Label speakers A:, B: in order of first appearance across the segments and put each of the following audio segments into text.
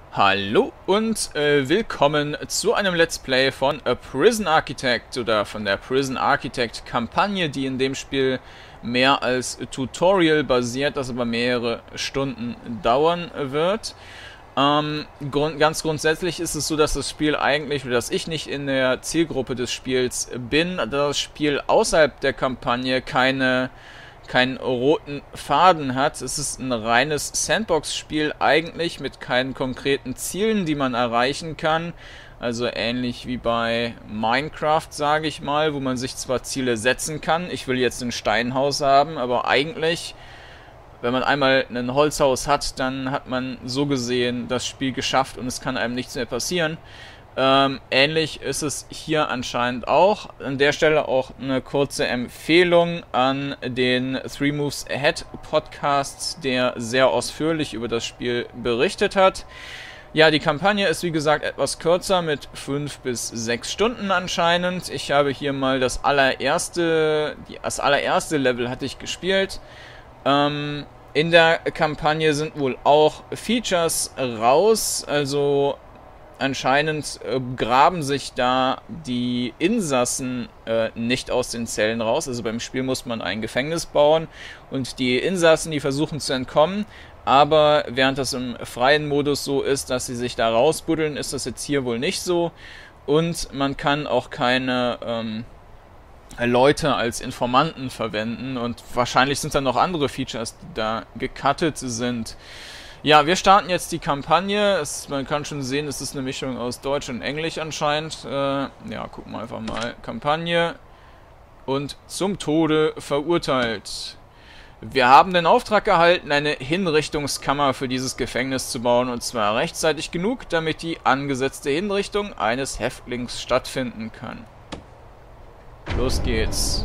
A: Hallo und willkommen zu einem Let's Play von A Prison Architect oder von der Prison Architect Kampagne, die in dem Spiel mehr als Tutorial basiert, das aber mehrere Stunden dauern wird. Ganz grundsätzlich ist es so, dass das Spiel eigentlich, oder dass ich nicht in der Zielgruppe des Spiels bin, da das Spiel außerhalb der Kampagne keinen roten Faden hat. Es ist ein reines Sandbox-Spiel eigentlich mit keinen konkreten Zielen, die man erreichen kann. Also ähnlich wie bei Minecraft, sage ich mal, wo man sich zwar Ziele setzen kann. Ich will jetzt ein Steinhaus haben, aber eigentlich, wenn man einmal ein Holzhaus hat, dann hat man so gesehen das Spiel geschafft und es kann einem nichts mehr passieren. Ähnlich ist es hier anscheinend auch. An der Stelle auch eine kurze Empfehlung an den 3 Moves Ahead Podcast, der sehr ausführlich über das Spiel berichtet hat. Ja, die Kampagne ist wie gesagt etwas kürzer mit 5 bis 6 Stunden anscheinend. Ich habe hier mal das allererste Level hatte ich gespielt. In der Kampagne sind wohl auch Features raus, also anscheinend graben sich da die Insassen nicht aus den Zellen raus. Also beim Spiel muss man ein Gefängnis bauen und die Insassen, die versuchen zu entkommen. Aber während das im freien Modus so ist, dass sie sich da rausbuddeln, ist das jetzt hier wohl nicht so. Und man kann auch keine Leute als Informanten verwenden. Und wahrscheinlich sind da noch andere Features, die da gecuttet sind. Ja, wir starten jetzt die Kampagne. Man kann schon sehen, es ist eine Mischung aus Deutsch und Englisch anscheinend. Ja, gucken wir einfach mal. Kampagne und zum Tode verurteilt. Wir haben den Auftrag erhalten, eine Hinrichtungskammer für dieses Gefängnis zu bauen, und zwar rechtzeitig genug, damit die angesetzte Hinrichtung eines Häftlings stattfinden kann. Los geht's.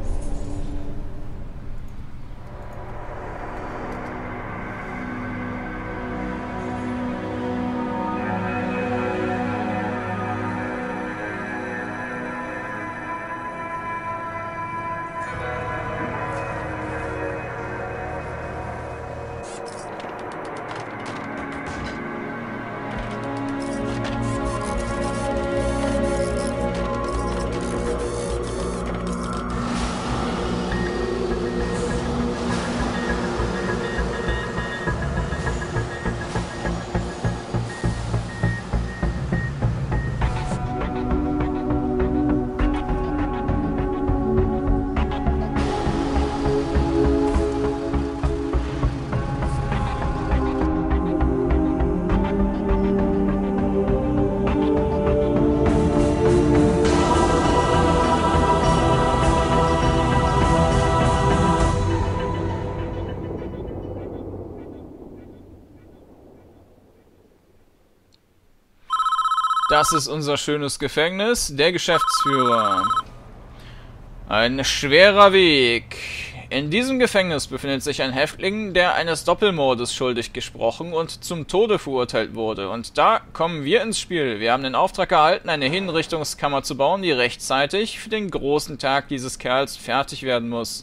A: Das ist unser schönes Gefängnis. Der Geschäftsführer. Ein schwerer Weg. In diesem Gefängnis befindet sich ein Häftling, der eines Doppelmordes schuldig gesprochen und zum Tode verurteilt wurde. Und da kommen wir ins Spiel. Wir haben den Auftrag erhalten, eine Hinrichtungskammer zu bauen, die rechtzeitig für den großen Tag dieses Kerls fertig werden muss.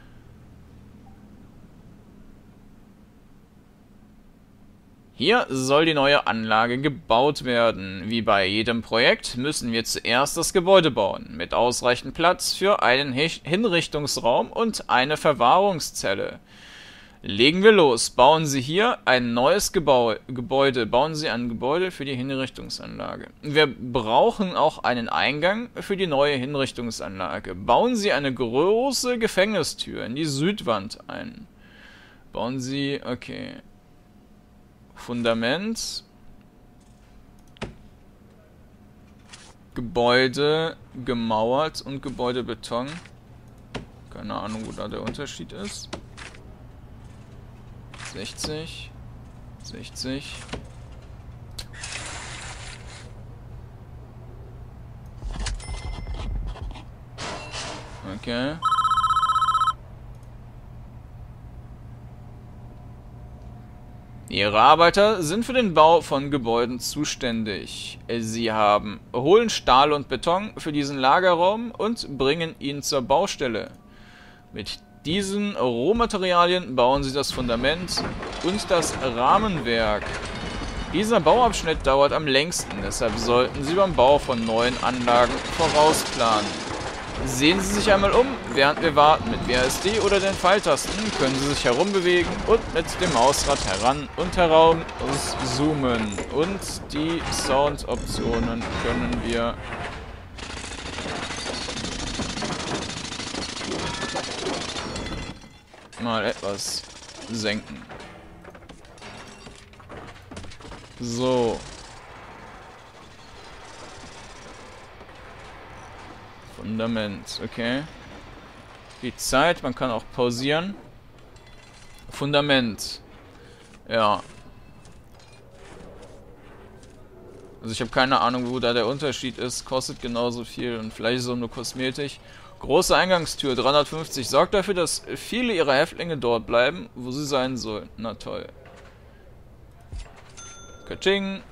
A: Hier soll die neue Anlage gebaut werden. Wie bei jedem Projekt müssen wir zuerst das Gebäude bauen, mit ausreichend Platz für einen Hinrichtungsraum und eine Verwahrungszelle. Legen wir los. Bauen Sie hier ein neues Gebäude. Bauen Sie ein Gebäude für die Hinrichtungsanlage. Wir brauchen auch einen Eingang für die neue Hinrichtungsanlage. Bauen Sie eine große Gefängnistür in die Südwand ein. Bauen Sie... okay... Fundament, Gebäude gemauert und Gebäudebeton. Keine Ahnung, wo da der Unterschied ist. 60, 60. Okay. Ihre Arbeiter sind für den Bau von Gebäuden zuständig. Sie holen Stahl und Beton für diesen Lagerraum und bringen ihn zur Baustelle. Mit diesen Rohmaterialien bauen sie das Fundament und das Rahmenwerk. Dieser Bauabschnitt dauert am längsten, deshalb sollten Sie beim Bau von neuen Anlagen vorausplanen. Sehen Sie sich einmal um, während wir warten. Mit WASD oder den Pfeiltasten können Sie sich herumbewegen und mit dem Mausrad heran und heraus zoomen. Und die Soundoptionen können wir mal etwas senken. So. Fundament, okay. Die Zeit, man kann auch pausieren. Fundament. Ja. Also ich habe keine Ahnung, wo da der Unterschied ist. Kostet genauso viel und vielleicht ist es auch nur Kosmetik. Große Eingangstür, 350. Sorgt dafür, dass viele ihrer Häftlinge dort bleiben, wo sie sein sollen. Na toll. Katsching.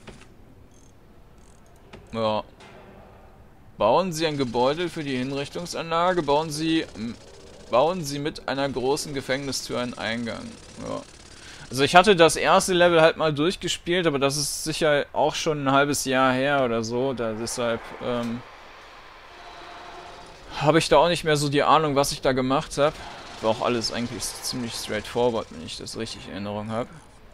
A: Ja. Bauen Sie ein Gebäude für die Hinrichtungsanlage. Bauen Sie mit einer großen Gefängnistür einen Eingang. Ja. Also ich hatte das erste Level halt mal durchgespielt, aber das ist sicher auch schon ein halbes Jahr her oder so. Deshalb habe ich da auch nicht mehr so die Ahnung, was ich da gemacht habe. War auch alles eigentlich ziemlich straightforward, wenn ich das richtig in Erinnerung habe.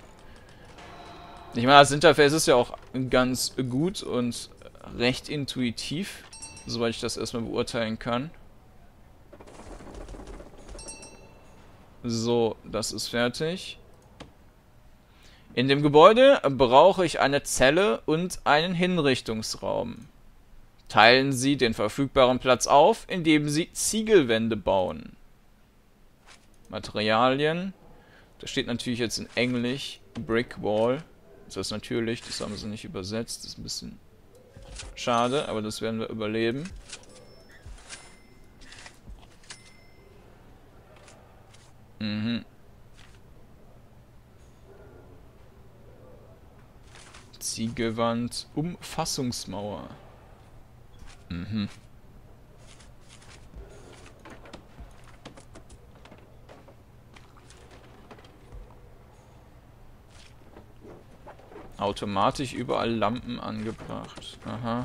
A: Ich meine, das Interface ist ja auch ganz gut und recht intuitiv, soweit ich das erstmal beurteilen kann. So, das ist fertig. In dem Gebäude brauche ich eine Zelle und einen Hinrichtungsraum. Teilen Sie den verfügbaren Platz auf, indem Sie Ziegelwände bauen. Materialien. Das steht natürlich jetzt in Englisch. Brick Wall. Das ist natürlich, das haben sie nicht übersetzt. Das ist ein bisschen schade, aber das werden wir überleben. Mhm. Ziegelwand, Umfassungsmauer. Mhm. Automatisch überall Lampen angebracht. Aha.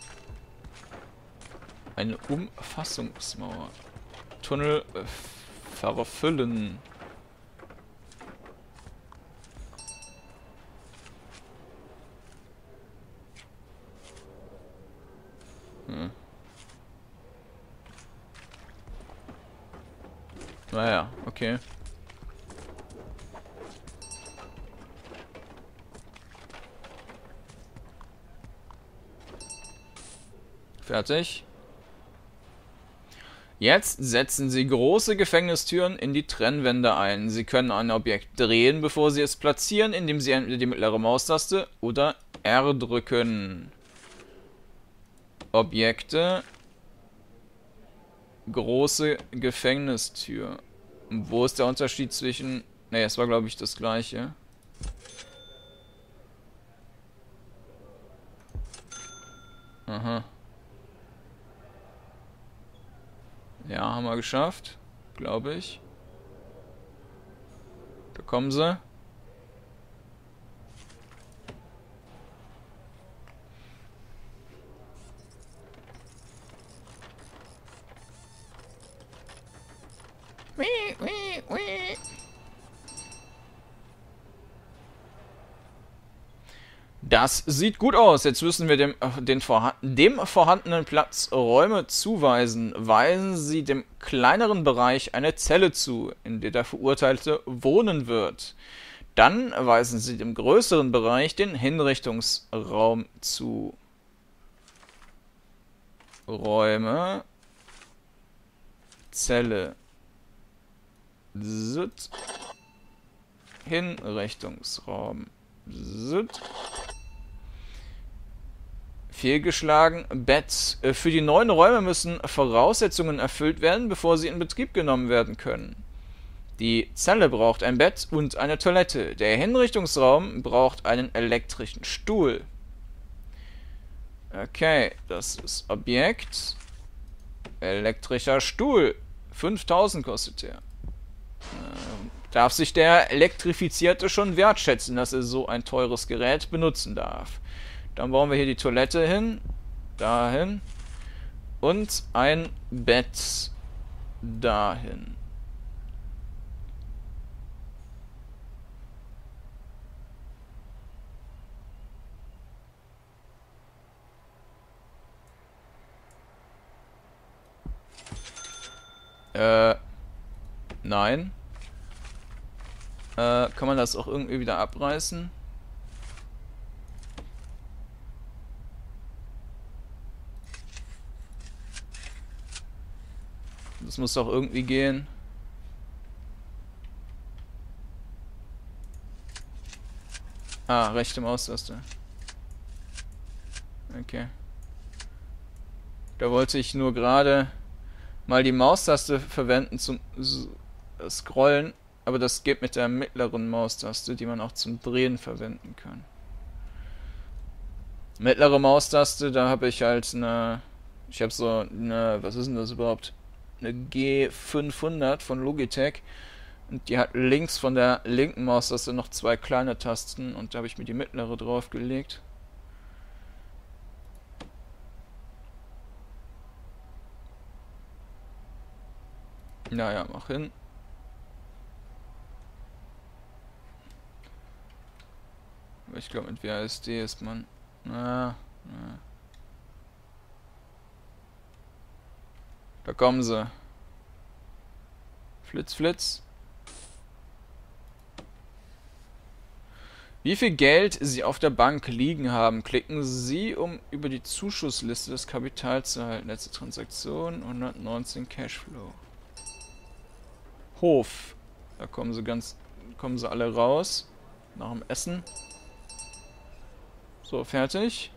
A: Eine Umfassungsmauer. Tunnel verfüllen. Hm. Naja, okay. Fertig. Jetzt setzen Sie große Gefängnistüren in die Trennwände ein. Sie können ein Objekt drehen, bevor Sie es platzieren, indem Sie entweder die mittlere Maustaste oder R drücken. Objekte. Große Gefängnistür. Wo ist der Unterschied zwischen... Ne, es war glaube ich das gleiche. Aha. Ja, haben wir geschafft. Glaube ich. Da kommen sie. Das sieht gut aus. Jetzt müssen wir dem vorhandenen Platz Räume zuweisen. Weisen Sie dem kleineren Bereich eine Zelle zu, in der der Verurteilte wohnen wird. Dann weisen Sie dem größeren Bereich den Hinrichtungsraum zu. Räume. Zelle. Zut. Hinrichtungsraum. Zut. Fehlgeschlagen. Bett. Für die neuen Räume müssen Voraussetzungen erfüllt werden, bevor sie in Betrieb genommen werden können. Die Zelle braucht ein Bett und eine Toilette. Der Hinrichtungsraum braucht einen elektrischen Stuhl. Okay, das ist Objekt. Elektrischer Stuhl. 5000 kostet der. darf sich der Elektrifizierte schon wertschätzen, dass er so ein teures Gerät benutzen darf. Dann bauen wir hier die Toilette hin, dahin und ein Bett dahin. Nein. Kann man das auch irgendwie wieder abreißen? Das muss doch irgendwie gehen. Ah, rechte Maustaste. Okay. Da wollte ich nur gerade mal die Maustaste verwenden zum Scrollen, aber das geht mit der mittleren Maustaste, die man auch zum Drehen verwenden kann. Mittlere Maustaste, da habe ich halt eine, ich habe so eine, was ist denn das überhaupt? Eine G500 von Logitech und die hat links von der linken Maustaste noch zwei kleine Tasten und da habe ich mir die mittlere draufgelegt. Naja, mach hin. Ich glaube, mit WASD ist man. Da kommen sie. Flitz, Flitz. Wie viel Geld Sie auf der Bank liegen haben, klicken Sie, um über die Zuschussliste des Kapitals zu erhalten. Letzte Transaktion, 119 Cashflow. Hof. Da kommen sie alle raus. Nach dem Essen. So, fertig.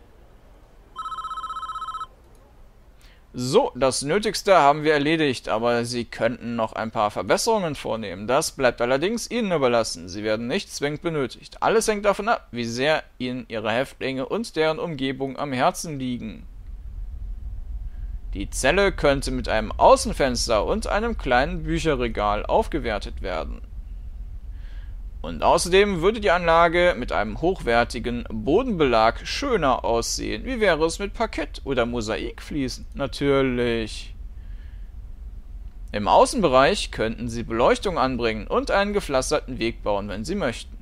A: So, das Nötigste haben wir erledigt, aber Sie könnten noch ein paar Verbesserungen vornehmen. Das bleibt allerdings Ihnen überlassen. Sie werden nicht zwingend benötigt. Alles hängt davon ab, wie sehr Ihnen Ihre Häftlinge und deren Umgebung am Herzen liegen. Die Zelle könnte mit einem Außenfenster und einem kleinen Bücherregal aufgewertet werden. Und außerdem würde die Anlage mit einem hochwertigen Bodenbelag schöner aussehen. Wie wäre es mit Parkett oder Mosaikfliesen? Natürlich. Im Außenbereich könnten Sie Beleuchtung anbringen und einen gepflasterten Weg bauen, wenn Sie möchten.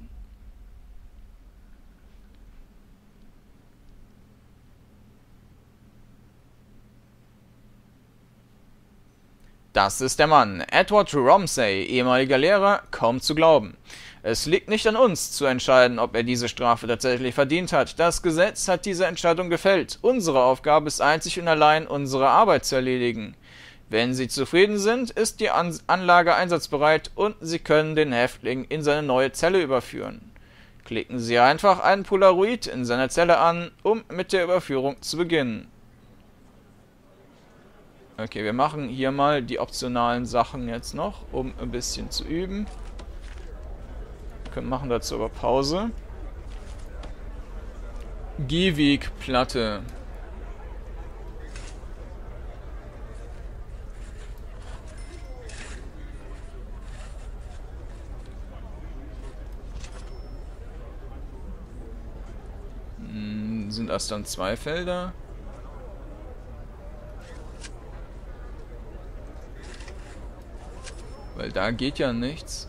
A: Das ist der Mann, Edward Romsey, ehemaliger Lehrer, kaum zu glauben. Es liegt nicht an uns, zu entscheiden, ob er diese Strafe tatsächlich verdient hat. Das Gesetz hat diese Entscheidung gefällt. Unsere Aufgabe ist einzig und allein, unsere Arbeit zu erledigen. Wenn Sie zufrieden sind, ist die Anlage einsatzbereit und Sie können den Häftling in seine neue Zelle überführen. Klicken Sie einfach einen Polaroid in seiner Zelle an, um mit der Überführung zu beginnen. Okay, wir machen hier mal die optionalen Sachen jetzt noch, um ein bisschen zu üben. Wir machen dazu aber Pause. Gehwegplatte. Sind das dann zwei Felder? Weil da geht ja nichts.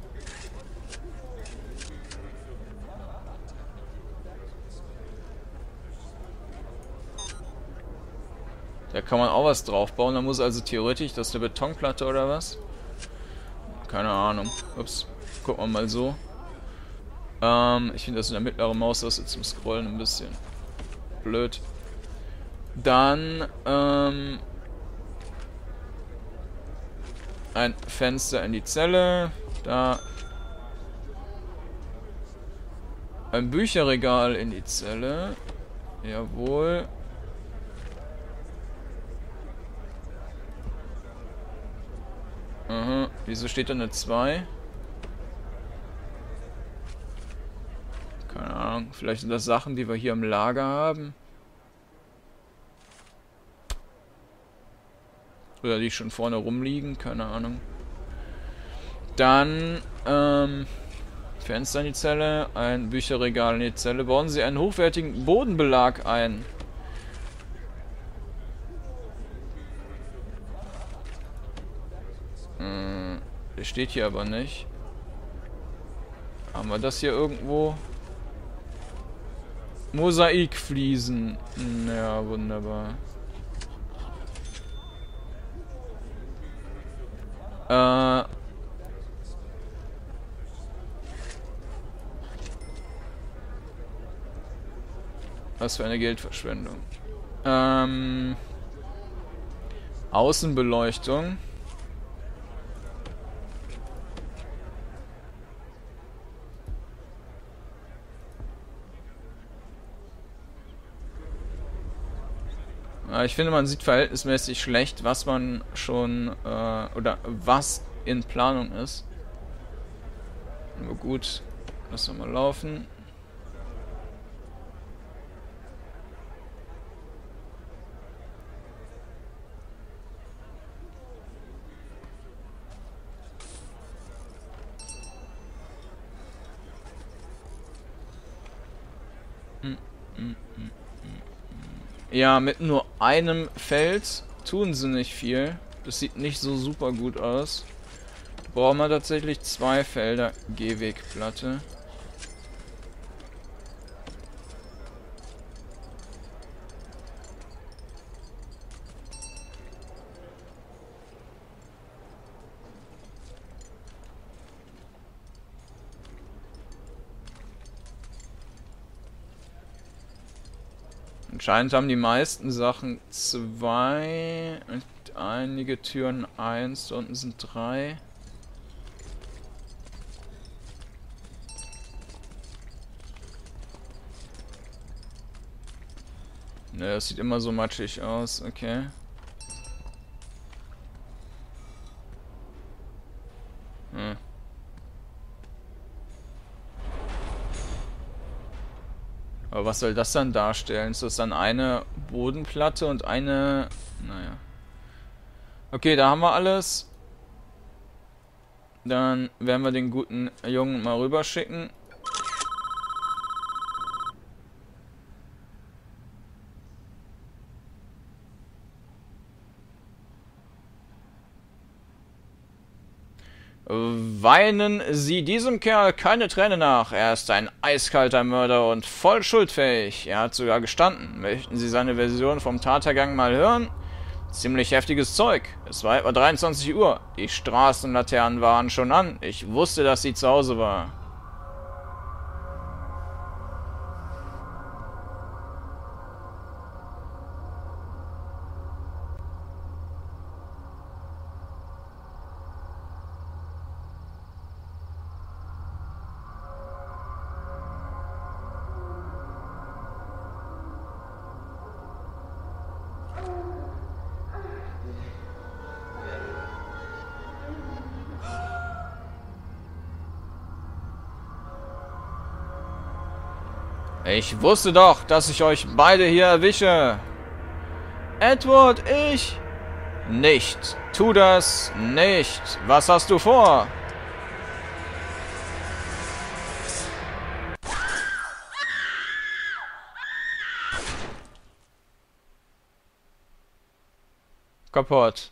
A: Da kann man auch was draufbauen. Da muss also theoretisch, das ist eine Betonplatte oder was? Keine Ahnung. Ups. Gucken wir mal so. Ich finde das in der mittleren Maustaste zum Scrollen ein bisschen blöd. Dann, ein Fenster in die Zelle. Da. Ein Bücherregal in die Zelle. Jawohl. Aha. Wieso steht da eine 2? Keine Ahnung. Vielleicht sind das Sachen, die wir hier im Lager haben. Oder die schon vorne rumliegen. Keine Ahnung. Dann, Fenster in die Zelle, ein Bücherregal in die Zelle. Bauen Sie einen hochwertigen Bodenbelag ein. Der steht hier aber nicht. Haben wir das hier irgendwo? Mosaikfliesen. Ja, wunderbar. Was für eine Geldverschwendung. Außenbeleuchtung. Ich finde, man sieht verhältnismäßig schlecht, was man schon, oder was in Planung ist. Aber gut, lassen wir mal laufen. Ja, mit nur einem Feld tun sie nicht viel. Das sieht nicht so super gut aus. Brauchen wir tatsächlich 2 Felder Gehwegplatte. Anscheinend haben die meisten Sachen 2 und einige Türen 1. Da unten sind 3. Ne, das sieht immer so matschig aus, okay. Aber was soll das dann darstellen? Ist das dann eine Bodenplatte und eine... Naja. Okay, da haben wir alles. Dann werden wir den guten Jungen mal rüberschicken. Weinen Sie diesem Kerl keine Träne nach. Er ist ein eiskalter Mörder und voll schuldfähig. Er hat sogar gestanden. Möchten Sie seine Version vom Tathergang mal hören? Ziemlich heftiges Zeug. Es war etwa 23 Uhr. Die Straßenlaternen waren schon an. Ich wusste, dass sie zu Hause war. Ich wusste doch, dass ich euch beide hier erwische. Edward, ich... Nicht. Tu das nicht. Was hast du vor? Kaputt.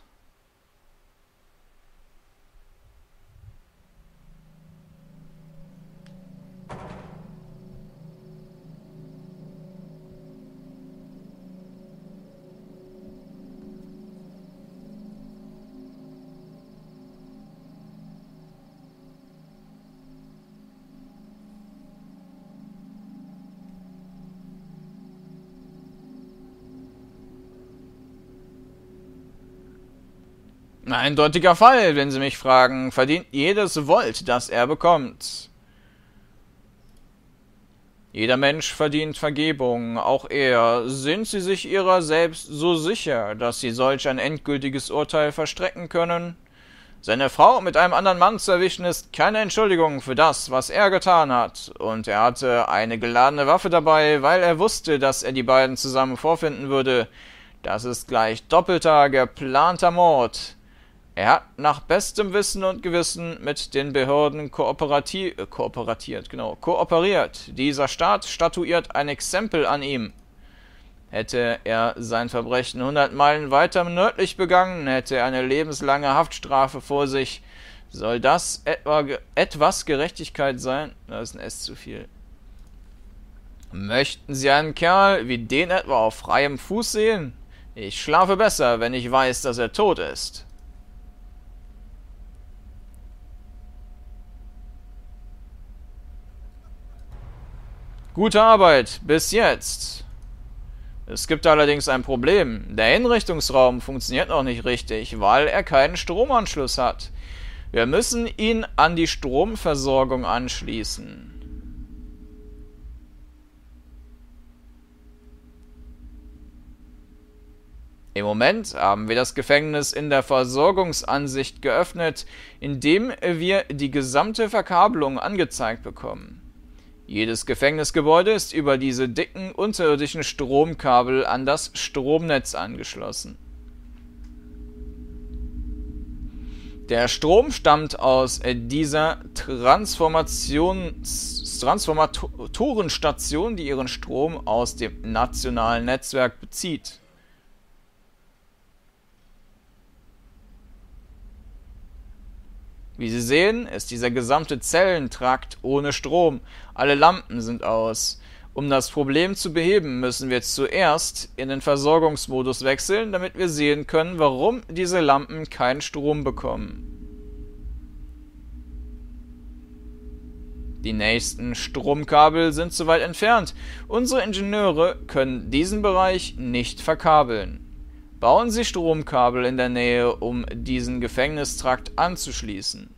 A: Ein eindeutiger Fall, wenn Sie mich fragen. Verdient jedes Volt, das er bekommt. Jeder Mensch verdient Vergebung, auch er. Sind Sie sich Ihrer selbst so sicher, dass Sie solch ein endgültiges Urteil verstrecken können? Seine Frau mit einem anderen Mann zu erwischen, ist keine Entschuldigung für das, was er getan hat. Und er hatte eine geladene Waffe dabei, weil er wusste, dass er die beiden zusammen vorfinden würde. Das ist gleich doppelter, geplanter Mord. Er hat nach bestem Wissen und Gewissen mit den Behörden kooperiert. Dieser Staat statuiert ein Exempel an ihm. Hätte er sein Verbrechen 100 Meilen weiter nördlich begangen, hätte er eine lebenslange Haftstrafe vor sich. Soll das etwas Gerechtigkeit sein? Das ist ein S zu viel. Möchten Sie einen Kerl wie den etwa auf freiem Fuß sehen? Ich schlafe besser, wenn ich weiß, dass er tot ist. Gute Arbeit, bis jetzt. Es gibt allerdings ein Problem. Der Hinrichtungsraum funktioniert noch nicht richtig, weil er keinen Stromanschluss hat. Wir müssen ihn an die Stromversorgung anschließen. Im Moment haben wir das Gefängnis in der Versorgungsansicht geöffnet, indem wir die gesamte Verkabelung angezeigt bekommen. Jedes Gefängnisgebäude ist über diese dicken unterirdischen Stromkabel an das Stromnetz angeschlossen. Der Strom stammt aus dieser Transformatorenstation, die ihren Strom aus dem nationalen Netzwerk bezieht. Wie Sie sehen, ist dieser gesamte Zellentrakt ohne Strom. Alle Lampen sind aus. Um das Problem zu beheben, müssen wir zuerst in den Versorgungsmodus wechseln, damit wir sehen können, warum diese Lampen keinen Strom bekommen. Die nächsten Stromkabel sind zu weit entfernt. Unsere Ingenieure können diesen Bereich nicht verkabeln. Bauen Sie Stromkabel in der Nähe, um diesen Gefängnistrakt anzuschließen.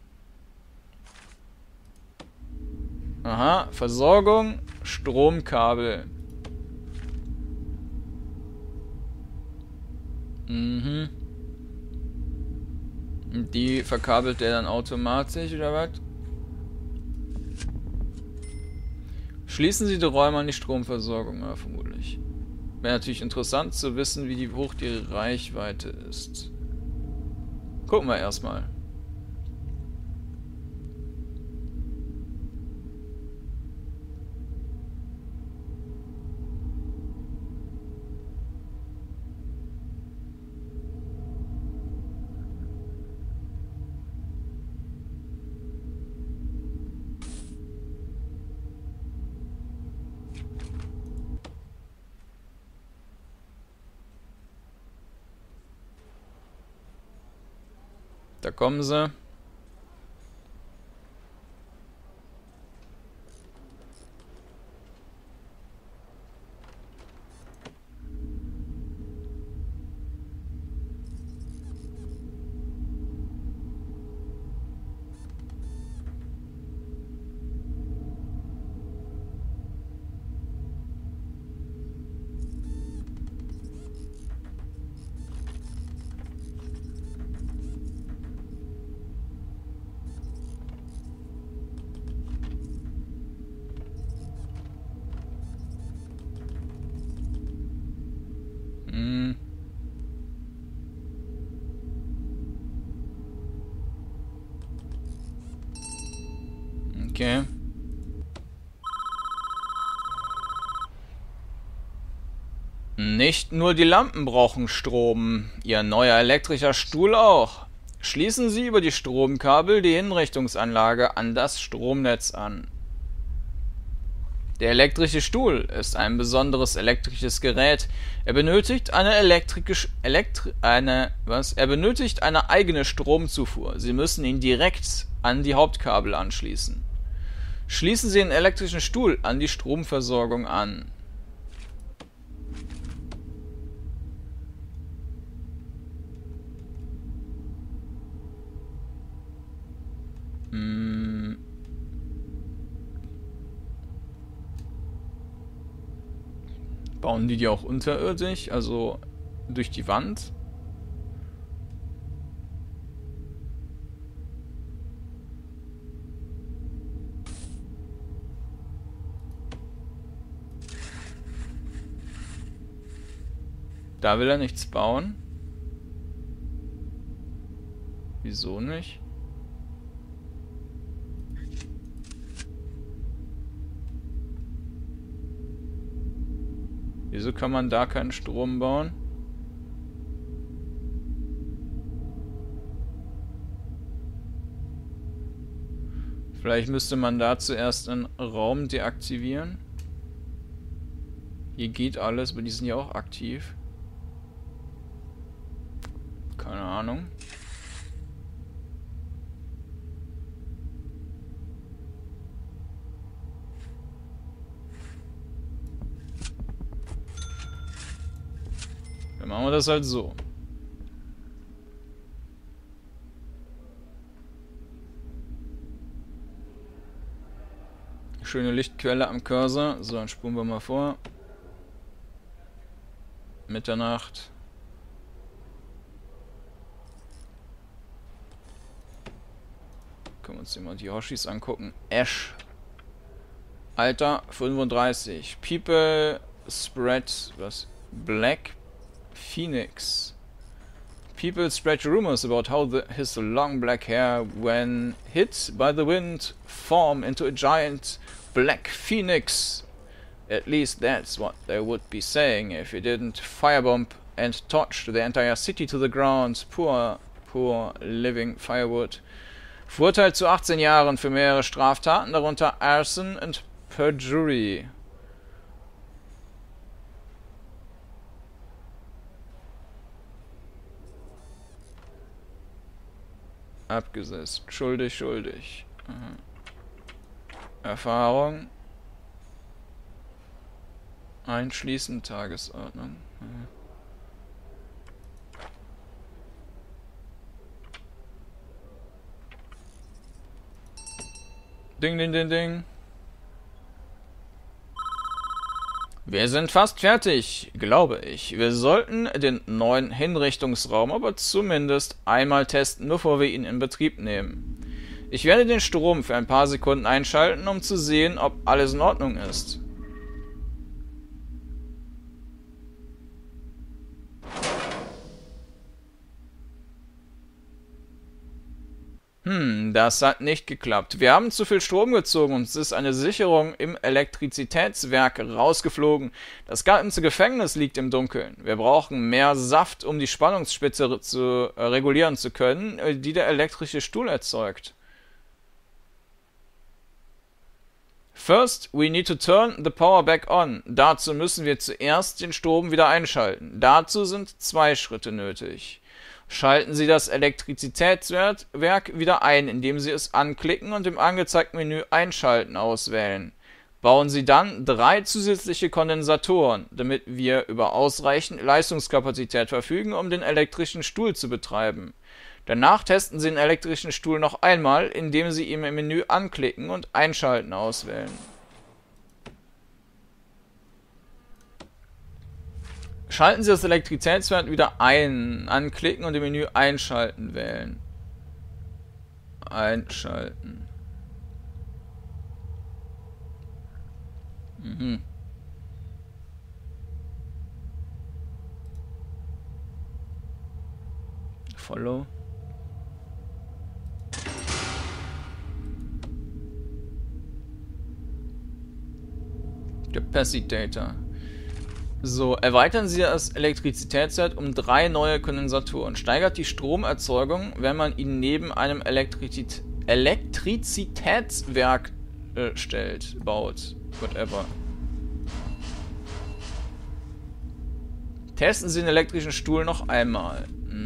A: Aha, Versorgung, Stromkabel. Und die verkabelt der dann automatisch, oder was? Schließen Sie die Räume an die Stromversorgung, ja, vermutlich. Wäre natürlich interessant zu wissen, wie hoch die Reichweite ist. Gucken wir erstmal. Da kommen sie. Okay. Nicht nur die Lampen brauchen Strom, Ihr neuer elektrischer Stuhl auch. Schließen Sie über die Stromkabel die Hinrichtungsanlage an das Stromnetz an. Der elektrische Stuhl ist ein besonderes elektrisches Gerät. Er benötigt eine eigene Stromzufuhr. Sie müssen ihn direkt an die Hauptkabel anschließen. Schließen Sie den elektrischen Stuhl an die Stromversorgung an. Bauen die auch unterirdisch, also durch die Wand? Da will er nichts bauen. Wieso nicht? Wieso kann man da keinen Strom bauen? Vielleicht müsste man da zuerst einen Raum deaktivieren. Hier geht alles, aber die sind ja auch aktiv. Keine Ahnung. Dann machen wir das halt so. Schöne Lichtquelle am Cursor. So, dann spulen wir mal vor. Mitternacht. Können wir uns hier mal die Hoshis angucken. Ash. Alter, 35. People spread, was? Black Phoenix. People spread rumors about how his long black hair, when hit by the wind, form into a giant black phoenix. At least that's what they would be saying if he didn't firebomb and torch the entire city to the ground. Poor living firewood. Verurteilt zu 18 Jahren für mehrere Straftaten, darunter Arson and Perjury. Abgesetzt. Schuldig. Mhm. Erfahrung. Einschließend Tagesordnung. Mhm. Ding. Wir sind fast fertig, glaube ich. Wir sollten den neuen Hinrichtungsraum aber zumindest einmal testen, bevor wir ihn in Betrieb nehmen. Ich werde den Strom für ein paar Sekunden einschalten, um zu sehen, ob alles in Ordnung ist. Das hat nicht geklappt. Wir haben zu viel Strom gezogen und es ist eine Sicherung im Elektrizitätswerk rausgeflogen. Das ganze Gefängnis liegt im Dunkeln. Wir brauchen mehr Saft, um die Spannungsspitze regulieren zu können, die der elektrische Stuhl erzeugt. First, we need to turn the power back on. Dazu müssen wir zuerst den Strom wieder einschalten. Dazu sind 2 Schritte nötig. Schalten Sie das Elektrizitätswerk wieder ein, indem Sie es anklicken und im angezeigten Menü Einschalten auswählen. Bauen Sie dann 3 zusätzliche Kondensatoren, damit wir über ausreichend Leistungskapazität verfügen, um den elektrischen Stuhl zu betreiben. Danach testen Sie den elektrischen Stuhl noch einmal, indem Sie ihn im Menü anklicken und Einschalten auswählen. Schalten Sie das Elektrizitätswerk wieder ein, anklicken und im Menü Einschalten wählen. Einschalten. Follow. Capacitator. So, erweitern Sie das Elektrizitätswerk um 3 neue Kondensatoren. Steigert die Stromerzeugung, wenn man ihn neben einem Elektrizitätswerk baut. Whatever. Testen Sie den elektrischen Stuhl noch einmal.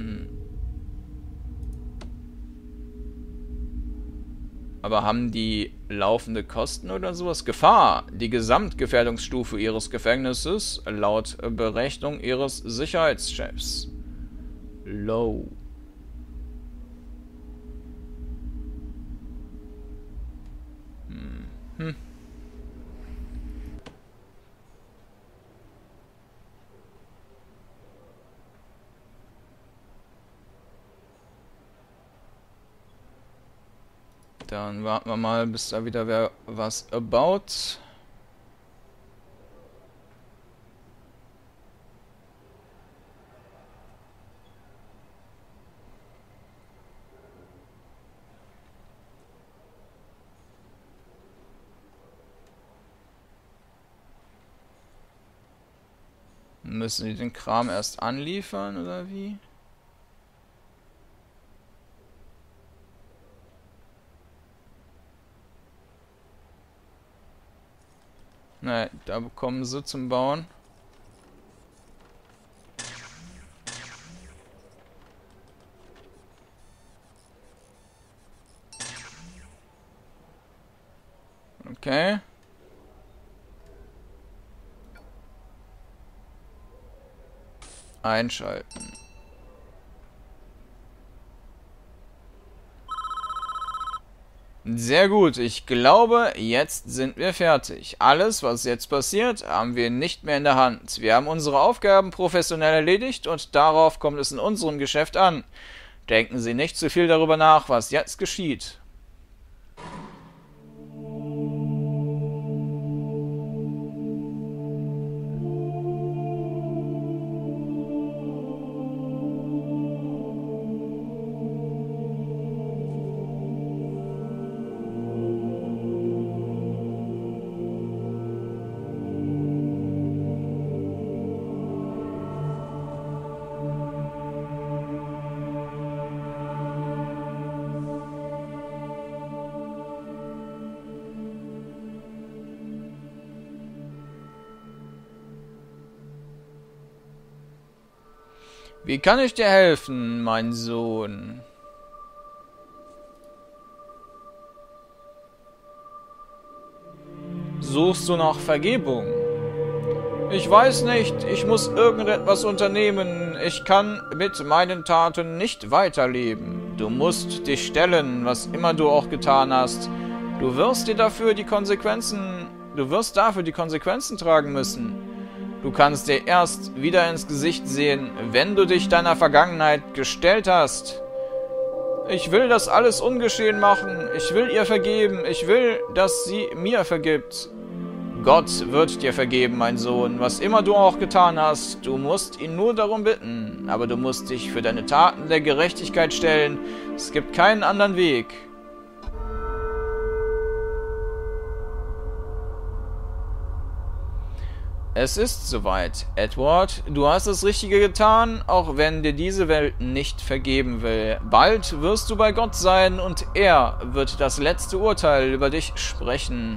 A: Aber haben die laufende Kosten oder sowas? Gefahr! Die Gesamtgefährdungsstufe Ihres Gefängnisses laut Berechnung Ihres Sicherheitschefs. Low. Dann warten wir mal, bis da wieder wer was baut. Müssen die den Kram erst anliefern, oder wie? Nein, da bekommen sie zum Bauen. Okay. Einschalten. Sehr gut, ich glaube, jetzt sind wir fertig. Alles, was jetzt passiert, haben wir nicht mehr in der Hand. Wir haben unsere Aufgaben professionell erledigt und darauf kommt es in unserem Geschäft an. Denken Sie nicht zu viel darüber nach, was jetzt geschieht. Wie kann ich dir helfen, mein Sohn? Suchst du nach Vergebung? Ich weiß nicht, ich muss irgendetwas unternehmen. Ich kann mit meinen Taten nicht weiterleben. Du musst dich stellen, was immer du auch getan hast. Du wirst dafür die Konsequenzen tragen müssen. Du kannst dir erst wieder ins Gesicht sehen, wenn du dich deiner Vergangenheit gestellt hast. Ich will das alles ungeschehen machen. Ich will ihr vergeben. Ich will, dass sie mir vergibt. Gott wird dir vergeben, mein Sohn, was immer du auch getan hast. Du musst ihn nur darum bitten. Aber du musst dich für deine Taten der Gerechtigkeit stellen. Es gibt keinen anderen Weg. Es ist soweit, Edward. Du hast das Richtige getan, auch wenn dir diese Welt nicht vergeben will. Bald wirst du bei Gott sein und er wird das letzte Urteil über dich sprechen.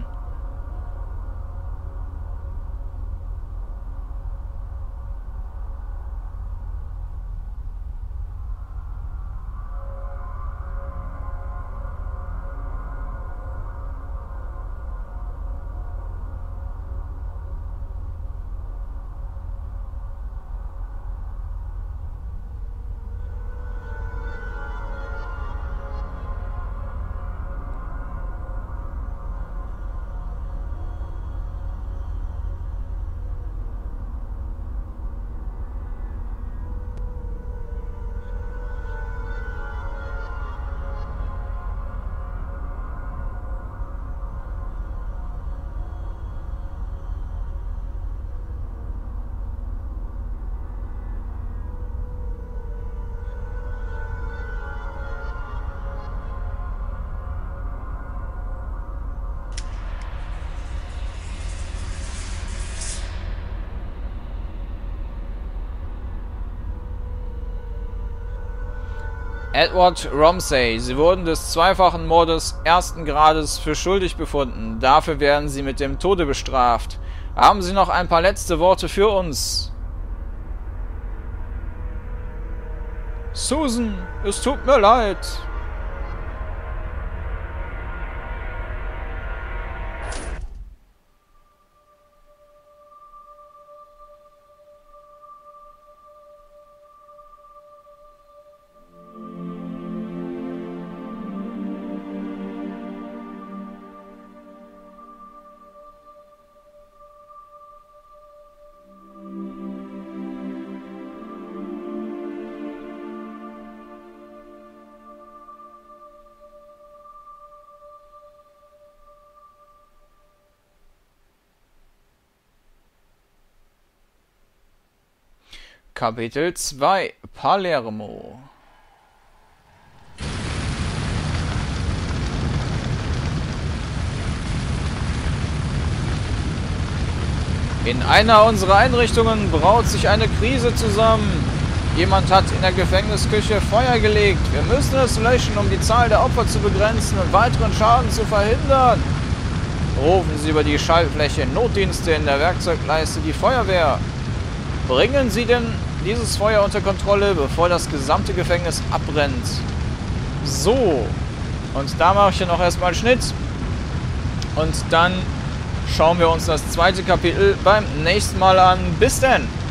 A: Edward Romsey, Sie wurden des zweifachen Mordes ersten Grades für schuldig befunden. Dafür werden Sie mit dem Tode bestraft. Haben Sie noch ein paar letzte Worte für uns? Susan, es tut mir leid. Kapitel 2 Palermo. In einer unserer Einrichtungen braut sich eine Krise zusammen. Jemand hat in der Gefängnisküche Feuer gelegt. Wir müssen es löschen, um die Zahl der Opfer zu begrenzen und weiteren Schaden zu verhindern. Rufen Sie über die Schaltfläche Notdienste in der Werkzeugleiste die Feuerwehr. Bringen Sie denn dieses Feuer unter Kontrolle, bevor das gesamte Gefängnis abbrennt. So. Und da mache ich ja noch erstmal Schnitt. Und dann schauen wir uns das zweite Kapitel beim nächsten Mal an. Bis denn!